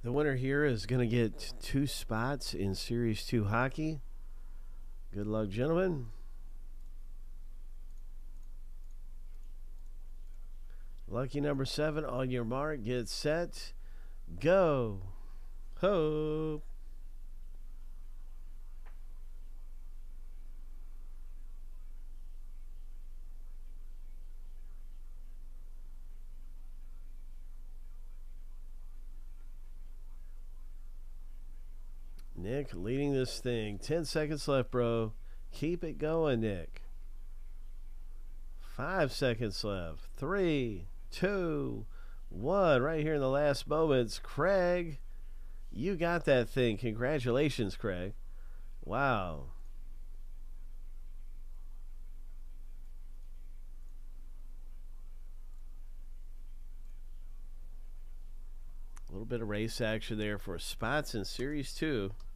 The winner here is going to get 2 spots in Series 2 hockey. Good luck, gentlemen. Lucky number 7, on your mark, get set, go. Hope. Nick leading this thing. 10 seconds left, bro. Keep it going, Nick. 5 seconds left. 3, 2, 1. Right here in the last moments. Craig, you got that thing. Congratulations, Craig. Wow. A little bit of race action there for spots in Series 2.